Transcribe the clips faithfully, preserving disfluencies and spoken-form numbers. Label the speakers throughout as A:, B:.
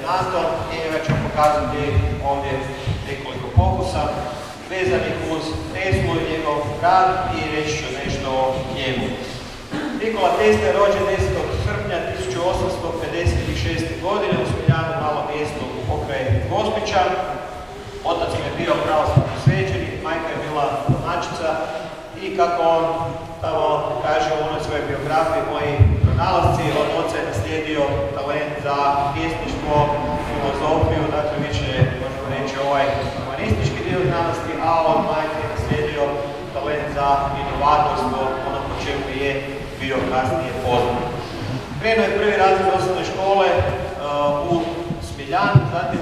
A: NATO i ja ću pokazati ovdje nekoliko pokusa vezanih uz Teslu i njegov rad i reći ću nešto o njemu. Nikola Tesla je rođen desetog srpnja tisuću osamsto pedeset šeste. godine u Smiljanu, malom mjestu pokraj Gospića. Otac je bio pravoslavni svećenik, majka je bila domaćica i kako on tamo kaže u onoj svojoj biografiji, moji pronalasci, od oca je naslijedio talent za pjesništvo, filozofiju, dakle više možemo reći ovaj humanistički dio znanosti, a od majke je naslijedio talent za inovatorstvo, ono po čemu je bio kasnije poznat. Krenuo je prvi razred osnovne škole uh, u Smiljanu, zatim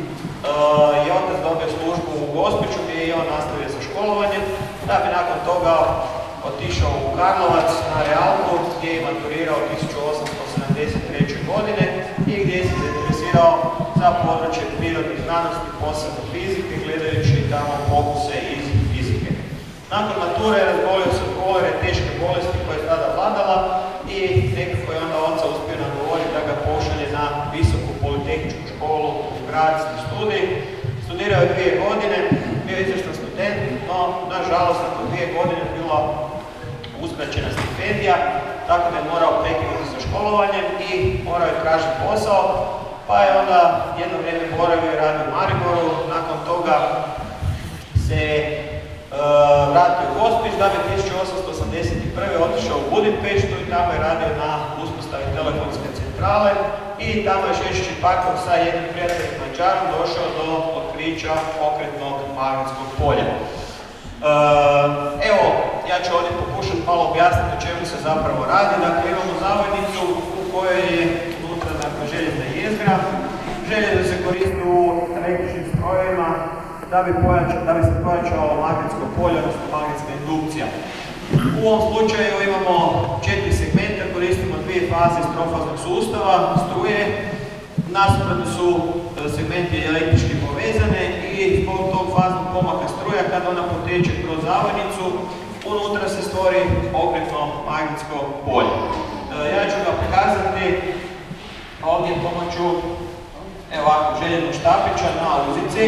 A: uh, je otac dobio službu u Gospiću gdje je on nastavio sa školovanjem, da bi nakon toga otišao u Karlovac na Realku gdje je maturirao tisuću osamsto sedamdeset treće. godine i gdje se zainteresirao za područje prirodnih znanosti, posebno fizike, gledajući tamo fokuse iz fizike. Nakon mature je razbolio se od kolere, teške bolesti koja je tada vladala i nekako je onda oca uspio nagovoriti da ga pošalje na visoku politehničku školu u Graz na studij. Studirao je dvije godine, bio je izvrstan student, no nažalost nakon dvije godine bila uskraćena stipendija, tako da je morao prekinuti sa školovanjem i morao je tražiti posao, pa je onda jedno vrijeme boravio i radio u Mariboru, nakon toga se e, vratio u Gospić, da bi tisuću osamsto osamdeset prve. otišao u Budimpeštu i tamo je radio na uspostavi telefonske centrale i tamo je šećući parkom sa jednim prijateljim Mađarom došao do otkrića pokretnog magnetskog polja. Uh, evo, ja ću ovdje pokušati malo objasniti o čemu se zapravo radi. Dakle, imamo zavojnicu u kojoj je unutra dakle, željezna jezgra. Željezo se koristi u električnim strojevima da bi, pojača, da bi se pojačalo magnetsko polje, odnosno magnetska indukcija. U ovom slučaju imamo četiri segmenta, koristimo dvije faze iz trofaznog sustava, struje. Nasuprotno su segmenti električki povezane i zbog tog faznog pomaka struja, kada ona poteče kroz zavojnicu, unutra se stvori pokretno magnetsko polje. Ja ću ga pokazati ovdje pomoću evo ovako željenog štapića na uzici.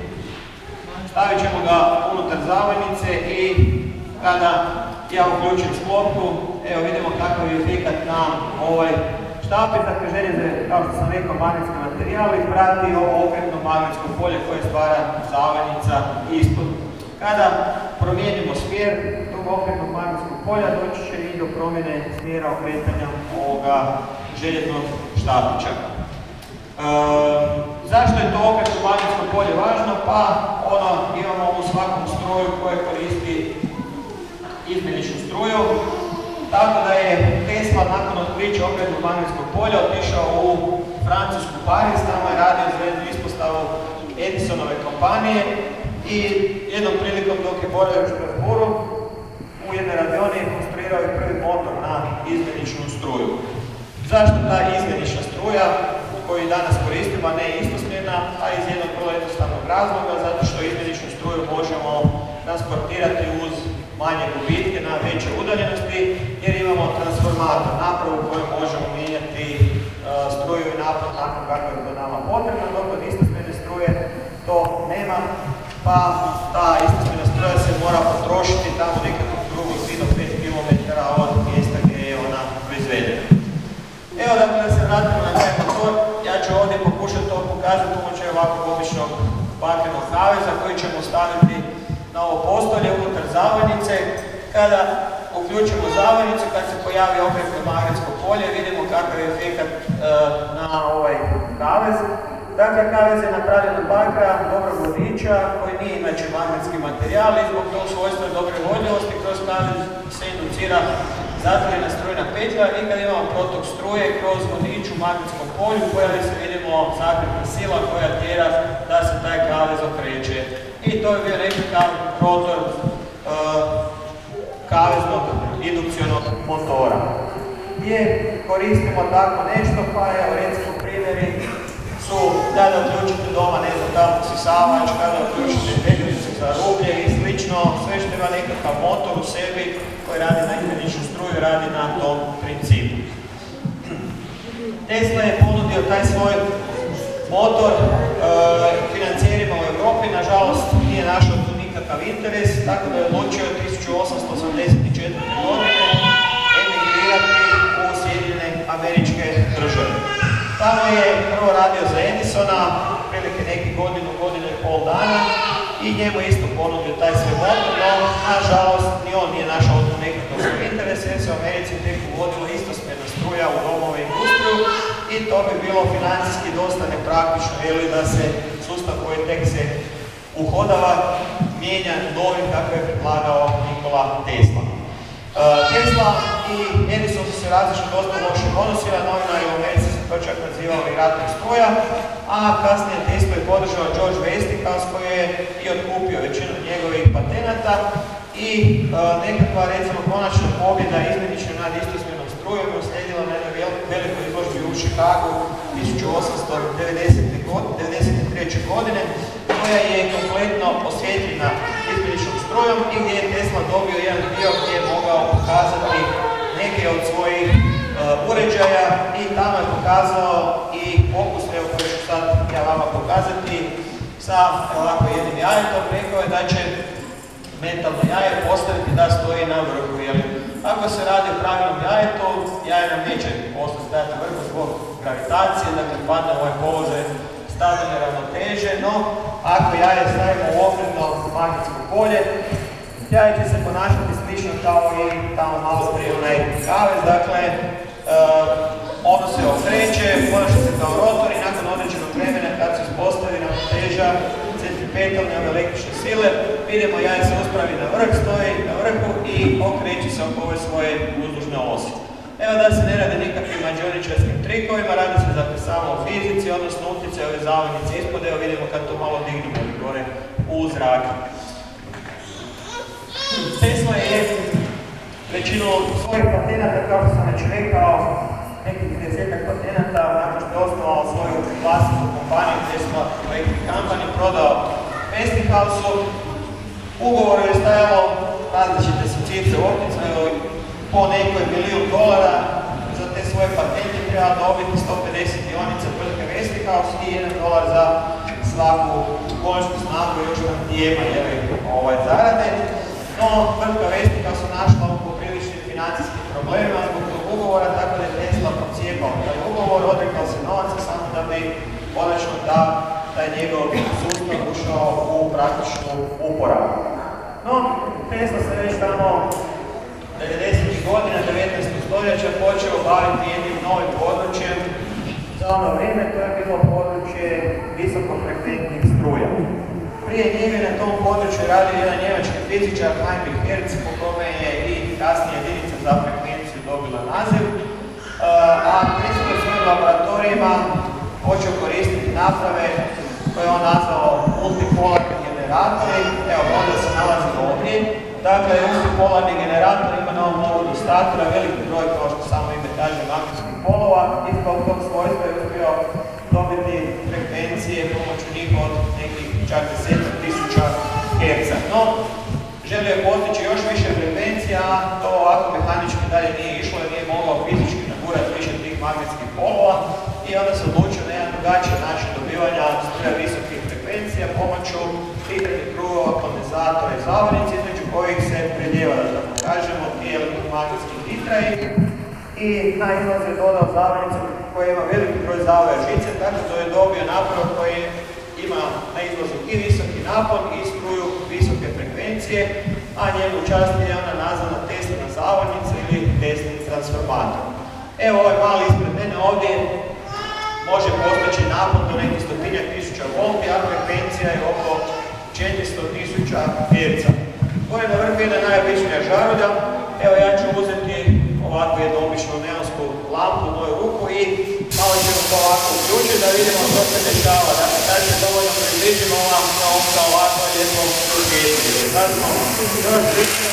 A: Stavit ćemo ga unutar zavojnice i kada ja uključim sklopku, evo vidimo kakav je efekat na ovaj štapić. Dakle, željezo je, kao što sam rekao, magnetski materijal i prati ovo okretno magnetsko polje koje stvara zavojnica ispod. Kada promijenimo smjer tog okretnog magnetskog polja, doći će i do promjene smjera okretanja ovoga željeznog štapića. E, zašto je to okretno magnetsko polje važno? Pa ono imamo u svakom stroju koje koristi izmjeničnu struju. Tako da je Tesla nakon otkrića okretnog magnetskog polja otišao u Francusku Pariz, tamo je radio za jednu ispostavu Edisonove kompanije i jednom prilikom dok je boravio u Strasbourgu u jednoj radioni je konstruirao i prvi motor na izmjeničnu struju. Zašto ta izmjenična struja koju danas koristimo, a ne istosmjerna, a iz jednog vrlo jednostavnog razloga, zato što izmjeničnu struju možemo transportirati uz manje gubitke na veće udaljenosti, jer imamo transformator, napravu koju možemo mijenjati uh, struju i napad nakon kako je to nama potrebno, dok kod istosmjerne struje to nema, pa ta istosmjerna struja se mora potrošiti tamo nekakvom drugom tri do pet kilometara od mjesta gdje je ona proizvedena. Evo dakle da se vratimo na taj motor, ja ću ovdje pokušati to pokazati pomoću ovakvog običnog bakrenog kaveza koji ćemo staviti na ovo postolje unutar zavojnice. Kada uključimo zavojnicu, kad se pojavi okretno magnetsko polje, vidimo kakav je efekat e, na ovaj kavez. Dakle, kavez je napravljen od bakra, dobrog vodiča, koji nije inače magnetski materijal i zbog tog svojstva dobre vodljivosti kroz kavez se inducira zatvorena strujna petlja i kad imamo protok struje kroz vodič u magnetskom polju, pojavi se vidimo zakretna sila koja tjera da se taj kavez okreće. I to je bio nekakav rotor uh, kaveznog indukcionog motora. Gdje koristimo tako nešto, pa evo recimo primjeri su kada uključite doma, ne znam, tamo sisavač, kada uključite petljicu za rublje i slično, sve što ima nekakav motor u sebi koji radi na izmjeničnu struju, radi na tom principu. Tesla je ponudio taj svoj motor. E, financijerima u Europi, nažalost, nije našao tu nikakav interes, tako da je odlučio tisuću osamsto osamdeset četvrte. godine emigrirati u Sjedinjene Američke Države. Tamo je prvo radio za Edisona, prilike neki godinu, godinu i pol dana, i njemu isto ponudio taj svoj motor, no nažalost ni on nije našao tu nekakav svoj interes, jer se u Americi tek uvodila istosmjerna struja u domove i industriju i to bi bilo financijski dosta nepraktično, ili da se sustav koji tek se uhodava mijenja novim kako je predlagao Nikola Tesla. Tesla i Edison su se različno dosta loše odnosili, novinari u Americi se to čak nazivali ratom struja, a kasnije Tesla je podržao George Westinghouse koji je i otkupio većinu njegovih patenata i e, nekakva recimo konačna pobjeda izmjenična nad istosmjernom strujom je uslijedila na jednoj velikoj izložbi u Chicagu tisuću osamsto devedeset treće. godine koja je kompletno osvjetljena izmjeničnom strujom i gdje je Tesla dobio jedan dio gdje je mogao pokazati neke od svojih uh, uređaja i tamo je pokazao i fokus, evo koji ću sad ja vama pokazati, sa ovako jednim jajetom. Rekao je da će metalno jaje postaviti da stoji na vrhu. Jer ako se radi o pravilnom jajetu, jaje nam neće ostati stajati na vrhu zbog gravitacije, da kad padne ovaj položaj stavljene ravnoteže, no ako jaje stavimo u okretno magnetsko polje, jaje će se ponašati slično kao i tamo malo prije onaj kavez, dakle e, ono se okreće, ponaša se kao rotor i nakon određenog vremena kad se uspostavi ravnoteža centripetalne električne sile, vidimo jaje se uspravi na vrh, stoji na vrhu i okreće se oko ove svoje uzdužne osi. Evo da se ne radi nikakvim mađioničarskim trikovima, radi se dakle samo o fizici, odnosno utjecaj ove zavojnice ispod, evo vidimo kad to malo dignemo gore u zrak. Tesla je većinu svojih patenata, kao što sam već rekao, nekih tridesetak patenata, nakon što je osnovao svoju vlastitu kompaniju Tesla Electric Company, prodao Westinghouse-u. Ugovoru je stajalo različite su cifre u opticaju, po nekoj milijun dolara za te svoje patente treba dobiti sto pedeset dionica tvrtke Westinghouse i jedan dolar za svaku konjsku snagu i još tantijema ovaj, zarade. No, tvrtka Westinghouse je našla u popriličnim financijskim problemima zbog tog ugovora, tako da je Tesla procijepao taj ugovor, odrekao se novaca samo da bi konačno da taj njegov sustav ušao u praktičnu uporabu. No, Tesla se već tamo devedesetih godina devetnaestog stoljeća počeo baviti jednim novim područjem. Za ono vrijeme to je bilo područje visokofrekventnih struja. Prije njega na tom području radio jedan njemački fizičar Heinrich Hertz, po kome je i kasnije jedinica za frekvenciju dobila naziv, a Tesla u svojim laboratorijima počeo koristiti naprave koje on nazvao multipolarni generatori. Evo, ovdje se nalazi ovdje. Dakle, multipolarni generator ima na ovom povodu statora veliki broj, kao što samo ime kaže, magnetskih polova i zbog tog svojstva je uspio dobiti frekvencije pomoću njih od nekih čak deset tisuća herca. No, želio je postići još više frekvencija, a to ovako mehanički dalje nije išlo jer nije mogao fizički nagurati više tih magnetskih polova i onda se odlučio na jedan drugačiji način dobivanja struja visokih frekvencija pomoću filtranih krugova, kondenzatora i zavojnice, između kojih se predjeva, da tako kažemo, ti elektromagnetski titraji i na izlaz je dodao zavojnicu koja ima veliki broj zavoja žice, tako da je dobio naprav koji ima na izlazu i visoki napon i struju visoke frekvencije, a njemu časti je ona nazvana Teslina zavojnica ili Teslin transformator. Evo ovaj mali ispred mene ovdje može postići napon do nekih stotinjak tisuća volti, a frekvencija je oko četiristo tisuća herca. Gore na vrhu jedna najobičnija žarulja. Evo ja ću uzeti ovako jednu običnu neonsku lampu u moju ruku i malo ćemo to ovako uključiti da vidimo što se dešava. Dakle, sad se dovoljno približimo vam sa ovako jednom uključenju. Sad smo još bliže.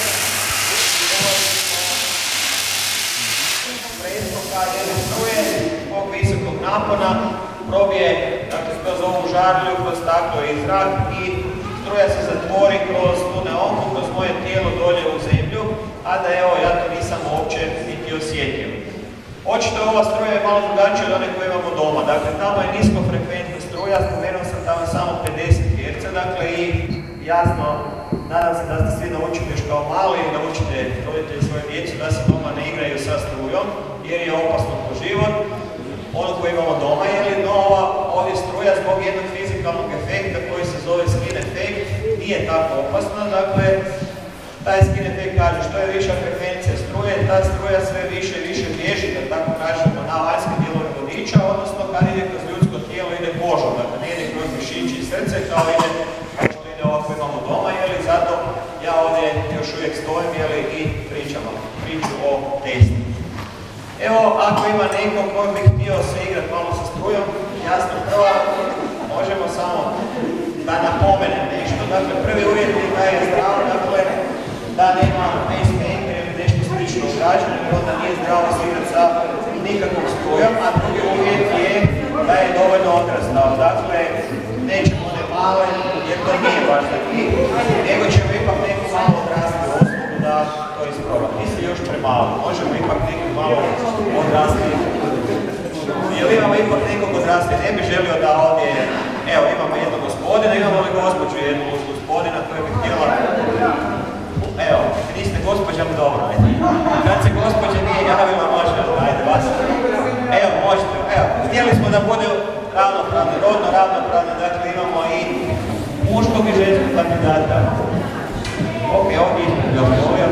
A: Prestoka jedne struje zbog visokog napona probije, dakle, kroz ovu žarulju, kroz staklo i zrak i struja se zatvori kroz tu neonku, kroz moje tijelo dolje u zemlju, a da evo ja to nisam uopće niti osjetio. Očito ova struja je malo drugačija od one koje imamo doma, dakle tamo je niskofrekventna struja struja, spomenuo sam tamo samo pedeset herca, dakle i jasno, nadam se da ste svi naučili još kao mali, da učite roditelji svoje djecu da se doma ne igraju sa strujom, jer je opasno po život. Ono koje imamo doma, jer je nova ovdje struja zbog jednog fizikalnog efekta koji se zove skin efekt, nije tako opasna, dakle, taj skin efekt kaže što je viša frekvencija struje, ta struja sve više i više bježi, da tako kažemo, na vanjske dijelove vodiča, odnosno kad ide kroz ljudsko tijelo ide kožom, dakle ne ide kroz mišići i srce kao ide kao što ide ovako imamo doma, jeli, zato ja ovdje još uvijek stojim, jeli, i pričam priču o Tesli. Evo, ako ima neko koji bi htio se igrati malo sa strujom, jasno prvo možemo samo da napomenem nešto, dakle prvi uvjet je da je zdravo, dakle da nema pacemaker ili nešto slično ugrađeno, jer onda nije zdravo se igrati sa nikakvom strujom, a drugi uvjet je da je dovoljno odrastao, dakle nećemo one male, jer to nije baš taki, nego ćemo ipak neku malo odrasti osobu da to isproba. Nisi još premalo, možemo ipak neku malo odrasti. Jel imamo ipak nekog odrasti, ne bi želio da ovdje, evo imamo jednog gospodina, imamo li gospođu jednog gospodina koja bi htjela, evo, niste gospođa, dobro, ajde. Kad se gospođa nije javila, može, ajde, vas. Evo, možete, evo, htjeli smo da bude ravnopravno, rodno ravnopravno, dakle imamo i muškog i ženskog kandidata. Ok, ovdje ispred ga volio.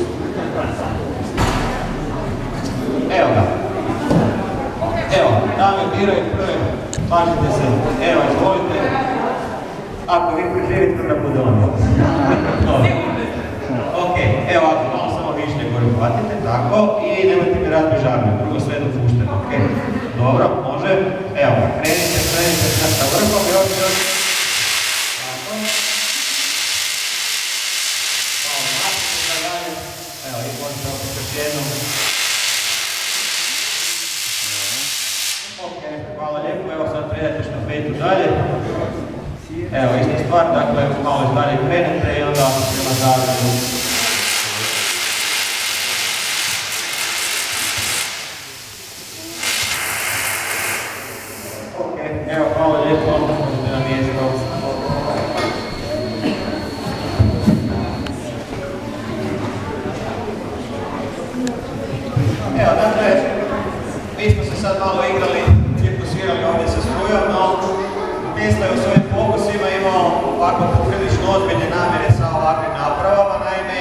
A: Evo ga. Evo, dame biraju prvi, pažite se. Evo, izvolite. Ako vi preživite, onda bude ono. Ok, evo ako malo samo višnje gore hvatite, tako, i nemojte mi raditi žarno, drugo sve dopušteno, ok? Dobro, može. Evo, krenite, krenite sa vrhom, još, još. Tako. Malo napite da dalje. Evo, i možete opet još jednom. Ok, hvala lijepo, evo sad predajte štafetu dalje. Evo, ista stvar, dakle, malo iz dalje krenete i onda prema zavranu. Ok, evo, hvala lijepo, možete na mjesto. Evo, dakle, mi smo se sad malo igrali, cirkusirali ovdje sa strujom, no Tesla je u svojim fokusima imao ovako poprilično ozbiljne namjere sa ovakvim napravama, naime,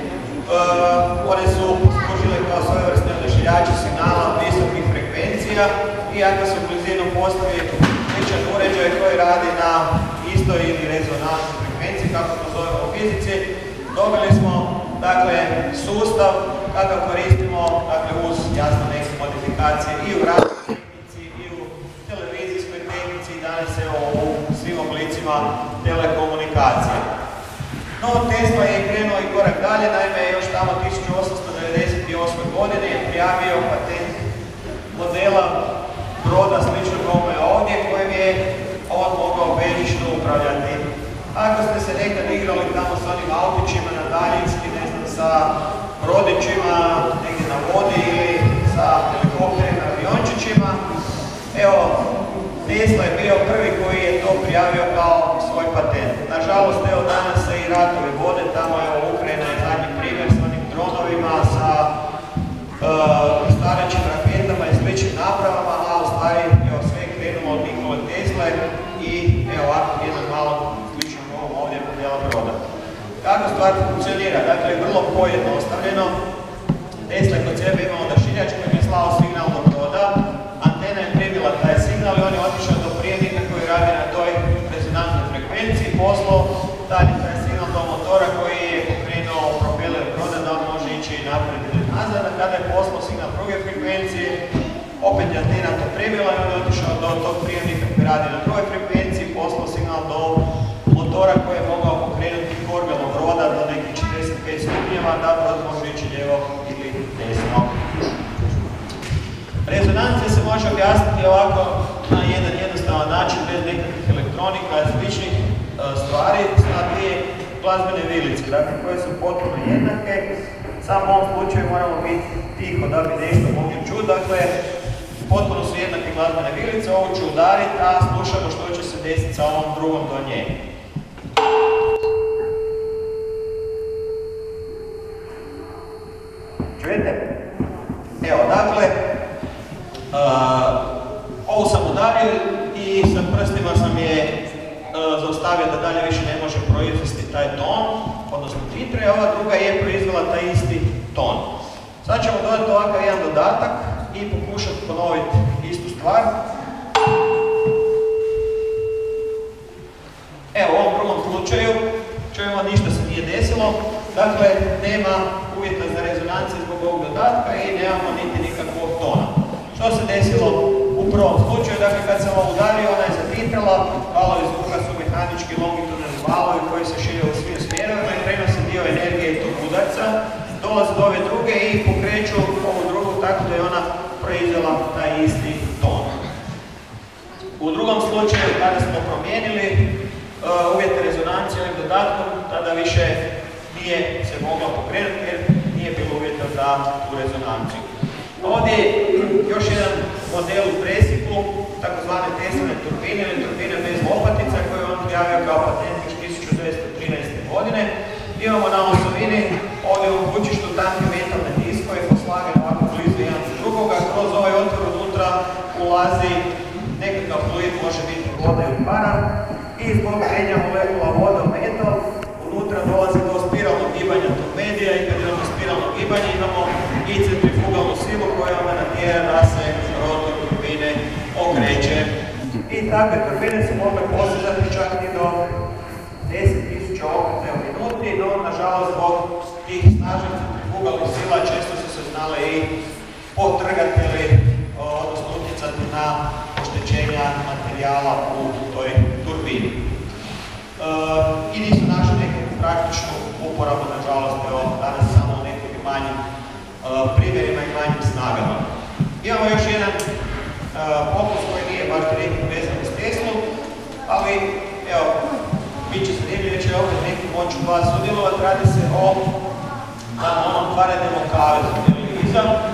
A: uh, one su služile kao svojevrsne odašiljači signala od visokih frekvencija i ako se u blizinu postavi sličan uređaj koji radi na istoj ili rezonansnoj frekvenciji, kako to zovemo u fizici, dobili smo, dakle, sustav kakav koristimo, dakle, uz jasno neke modifikacije i u radio tehnici i u televizijskoj tehnici i danas se u svim oblicima telekomunikacije. No, Tesla je krenuo i korak dalje, naime još tamo tisuću osamsto devedeset osme. godine je prijavio patent modela broda sličnog ovome ovdje, kojem je on mogao bežično upravljati. Ako ste se nekad igrali tamo s onim autićima na daljinski, ne znam, sa brodićima negdje na vodi ili sa helikopterima, aviončićima, evo, Tesla je bio prvi koji je to prijavio kao svoj patent. Nažalost, evo danas se i ratovi vode, tamo je Ukrajina je zadnji primjer s onim dronovima, sa uh, starećim raketama i sličnim napravama, a u stvari evo, sve je krenulo od Nikole Tesle i evo ovako jednog malo sličnog ovom ovdje modela broda. Kako stvar funkcionira? Dakle, vrlo pojednostavljeno. Tesla je kod sebe imao odašiljač koji je slao signal do broda, antena je primila taj signal i on je otišao do prijemnika koji radi na toj rezonantnoj frekvenciji, poslao dalje taj signal do motora koji je pokrenuo propeler broda da on može ići naprijed ili nazad, a kada je poslao signal druge frekvencije, opet je antena to primila i on je otišao do tog prijemnika koji radi na drugoj frekvenciji, poslao signal do motora koji je mogao pokrenuti korbelo broda do nekih četrdeset pet stupnjeva da brod može ići lijevo ili desno. Rezonancija se može objasniti ovako na jedan jednostavan način, bez nekakvih elektronika i sličnih uh, stvari, sa dvije glazbene vilice, dakle, koje su potpuno jednake. Samo u ovom slučaju moramo biti tiho da bi nešto mogli čuti. Dakle, potpuno su jednake glazbene vilice, ovu ću udariti, a slušamo što će se desiti sa ovom drugom do nje. Čujete? Evo, dakle, uh, ovu sam udario i sa prstima sam je uh, zaustavio da dalje više ne može proizvesti taj ton, odnosno titre, a ova druga je proizvela taj isti ton. Sad ćemo dodati ovakav jedan dodatak i pokušati ponoviti istu stvar. Evo, u ovom prvom slučaju čujemo ništa se nije desilo, dakle nema uvjeta za rezonanciju zbog ovog dodatka i nemamo niti nikakvog tona. Što se desilo u prvom slučaju? Dakle, kad sam ovo udario, ona je zatitrala, valovi zvuka su mehanički longitudinalni valovi koji se šire u svim smjerovima i prenose dio energije tog udarca, dolaze do ove druge i pokreću ovu drugu tako da je ona proizvela taj isti ton. U drugom slučaju, kada smo promijenili uh, uvjete rezonancije ovim dodatkom, tada više nije se mogla pokrenuti jer nije bilo uvjeta za tu rezonanciju. Ovdje je još jedan model u presjeku, takozvane Tesline turbine ili turbine bez lopatica koje on prijavio kao patent još tisuću devetsto trinaeste. godine. Imamo na osovini ovdje u kućištu tanke metalne diskove poslagane ovako blizu jedan za drugoga. Kroz ovaj otvor unutra ulazi nekakav fluid, može biti voda ili para. I zbog krenja molekula voda u metal, unutra dolazi do spiralnog gibanja tog medija i kad imamo spiralno gibanje imamo i centrifugalnu silu koja onda natjera da se rotor turbine okreće. I takve turbine su mogle postizati čak i do deset tisuća okreta u minuti, no nažalost zbog tih snažnih centrifugalnih sila često su se znale i potrgati ili odnosno utjecati na oštećenja materijala u toj turbini. E, I nisu našli neku praktičnu uporabu, nažalost, evo danas samo u nekim manjim e, primjerima i manjim snagama. Imamo još jedan e, fokus koji nije baš direktno vezan uz Teslu, ali evo, bit će zanimljivo, će opet neki moći od vas sudjelovati, radi se o onom Faradayom kavezu televizor. E,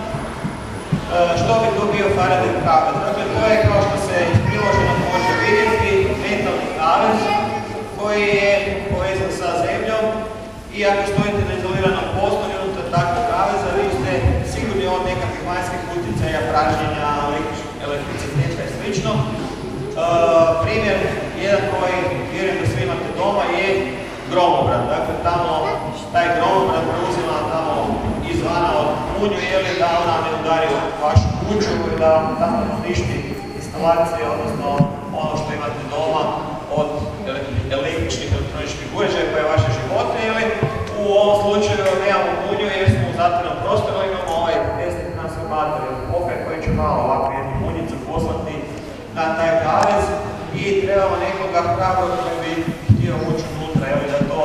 A: što bi to bio Faraday kavez? Dakle, to je kao što se iz priloženo može vidjeti metalni kavez koji je povezan sa zemljom i ako stojite na izoliranom prostoru unutar takvog kaveza, vi ste sigurni od nekakvih vanjskih utjecaja, pražnjenja, elektriciteta i slično. E, primjer, jedan koji vjerujem da svi imate doma je gromobran. Dakle, tamo taj gromobran preuzima tamo izvana od munju, jeli da ona ne udari u vašu kuću i da tamo uništi instalacije, odnosno ono što imate doma od električnih elektroničkih uređaja koje je vaše živote, ili u ovom slučaju nemamo munju jer smo u zatvorenom prostoru, imamo ovaj desni transformator ili pokret koji će malo ovako jednu munjicu poslati na taj kavez i trebamo nekoga hrabrog koji bi htio ući unutra, evo da to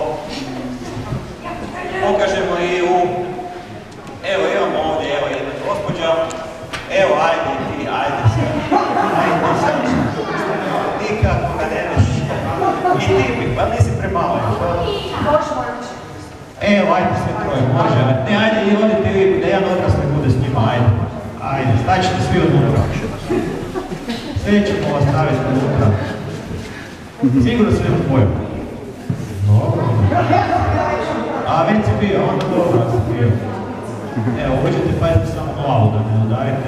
A: pokažemo i u... Evo imamo ovdje, evo jedna gospođa, evo ajde ti, ajde se, ajde se, nikako ga nemaš, i ti mi, pa nisi premalo. Evo ajde sve troje, može, ne ajde i odite vi, da jedan odrasli bude s njima, ajde, ajde, staćete svi unutra. Sve ćemo vas staviti unutra. Sigurno sve u boju. Dobro. A već si bio, onda dobro si bio. Evo, uđete, pazite samo glavu da ne udarite.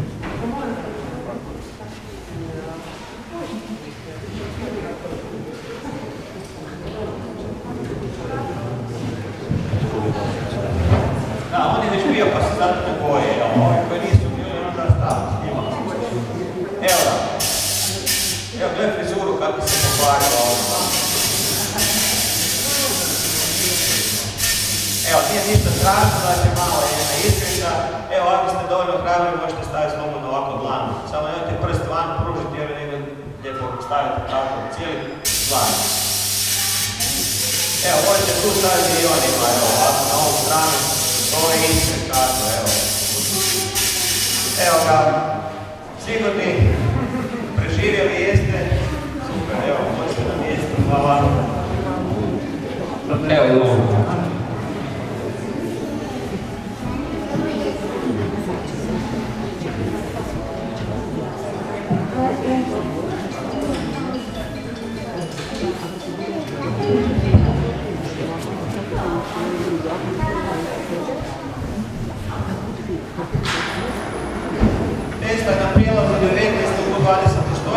A: Da, on je već bio pa se zato ne boje, a ovi koji nisu bili, onda staviti s njima. Evo da. Evo, gledaj frizuru kako se pokvarila ovdje. Evo, nije ništa strašno, znači malo je jedna iskrica. Evo, ako ste dovoljno hrabri, možete staviti slobodno ovako dlan. Samo nemojte prst van pružiti, jer nego lijepo stavite tako cijeli dlan. Evo, možete tu staviti i on ima, evo, ovako na ovu stranu. To je iskre kako, evo. Evo ga, sigurni, preživjeli jeste. Super, evo, možete na mjestu, hvala. Evo je ovo.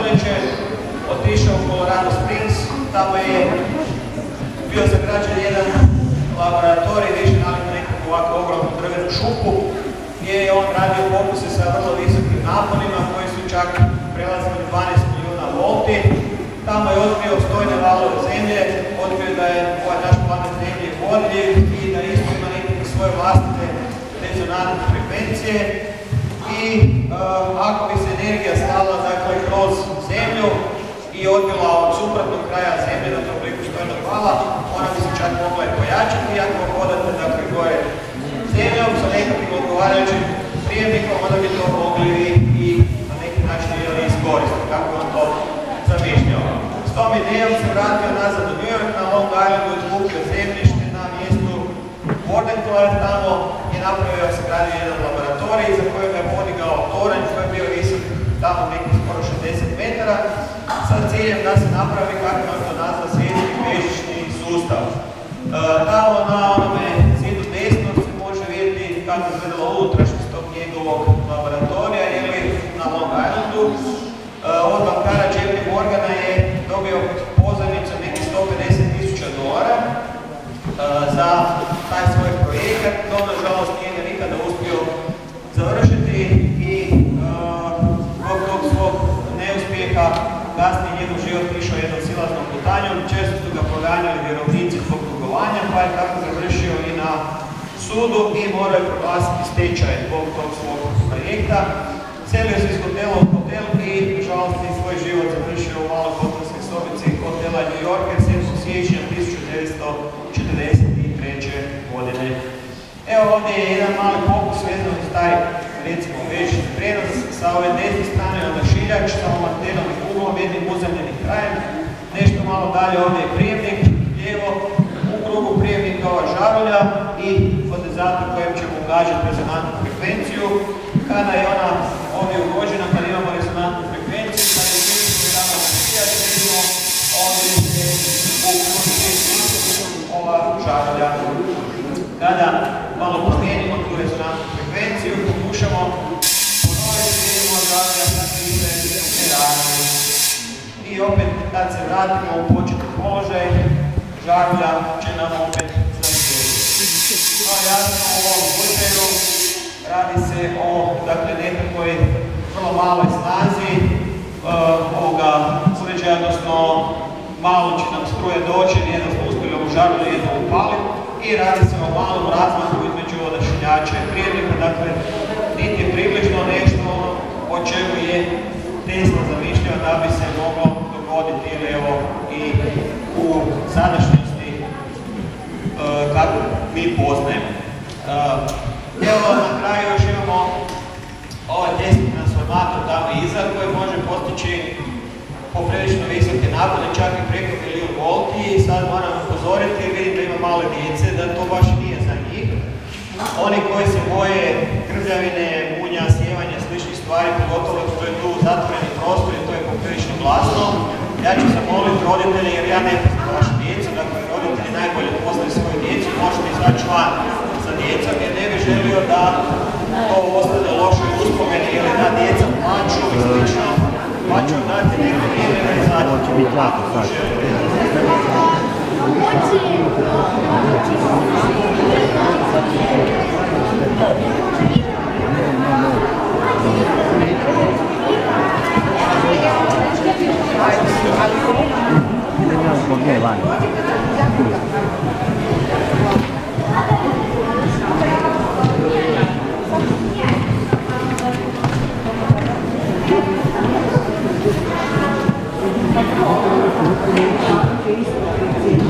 A: stoljeće, otišao u Colorado Springs, tamo je bio sagrađen jedan laboratorij, više nalik na nekakvu ovako ogromnu drvenu šupu, gdje je on radio pokuse sa vrlo visokim naponima koji su čak prelazili dvanaest milijuna volti. Tamo je otkrio stojne valove zemlje, otkrio da je ovaj naš planet Zemlje vodljiv i da isto ima nekakve svoje vlastite rezonantne frekvencije. I uh, ako bi se energija stala dakle, kroz zemlju i odbila od suprotnog kraja zemlje na tom obliku stojnog vala, ona bi se čak mogla i pojačati. Ako hodate dakle, gore zemljom sa nekakvim odgovarajućim prijemnikom, onda bi to mogli i na neki način iskoristiti, kako on to zamišljao. S tom idejom se vratio nazad u New York, na Long Islandu otkupio zemljište na mjestu Bordentown, tamo je napravio, se gradio jedan laboratorij za kojeg je podigao toranj koji je bio visok tamo nekih skoro šezdeset metara sa ciljem da se napravi, kako on to nazva, svjetski bežični sustav. E, tamo na onome zidu desno se može vidjeti kako je izgledalo unutrašnjost tog njegovog laboratorija ili na Long Islandu. E, od bankara Jeffrey Morgana je dobio pozajmicu nekih sto pedeset tisuća dolara e, za taj svoj projekat. To nažalost nije ga nikada uspio završiti i zbog uh, tog svog neuspjeha kasnije njegov život išao jednom silaznom putanjom. Često su ga proganjali vjerovnici zbog dugovanja, pa je tako završio i na sudu i morao je proglasiti stečaj zbog tog svog projekta. Selio se iz hotela u hotel i nažalost i svoj život završio u maloj hotelskoj sobici hotela New Yorker sedmog siječnja tisuću devetsto četrdeset treće godine. Evo ovdje je jedan mali fokus vezan uz taj, recimo, bežični prijenos. Sa ove desne strane je odašiljač sa ovom antenom i uglom, jednim uzemljenim krajem. Nešto malo dalje ovdje je prijemnik, lijevo u krugu prijemnika ova žarulja i kondenzator kojem ćemo ugađati rezonantnu frekvenciju. Kada je ona ovdje ugođena, kada imamo rezonantnu frekvenciju, kada je svijetno tamo odašiljač, vidimo ovdje je u krugu ova žarulja. Kada malo promijenimo tu rezonantnu frekvenciju, pokušamo ponoviti, vidimo žarulja kako ide ne radi. I opet kad se vratimo u početni položaj, žarulja će nam opet zasvijetiti. No jasno u ovom slučaju radi se o dakle, nekakvoj vrlo maloj snazi uh, ovoga uređaja, odnosno malo će nam struje doći, nije da smo uspjeli ovu žarulju jedno upaliti i radi se o malom razmaku između odašiljača i prijemnika, dakle niti približno nešto o čemu je Tesla zamišljao da bi se moglo dogoditi ili evo i u sadašnjosti uh, kako mi poznajemo. Uh, evo na kraju još imamo ovaj Tesla transformator tamo iza koji može postići poprilično visoke napone, čak i preko milijun volti i sad moram upozoriti, vidim da ima male djece, da to baš nije za njih. Oni koji se boje krvljavine, munja, sjevanja, sličnih stvari, pogotovo što je tu zatvoreni prostor i to je poprilično glasno, ja ću zamoliti roditelje jer ja ne poznam vašu djecu, dakle roditelji najbolje poznaju svoju djecu, možete izaći van sa djecom jer ne bi želio da to ostane loše uspomeni ili da djeca plaču i slično. Pa ću dati neko vrijeme da izađe. Ovo će biti lako sad. Idemo zbog nje vani. Thank you.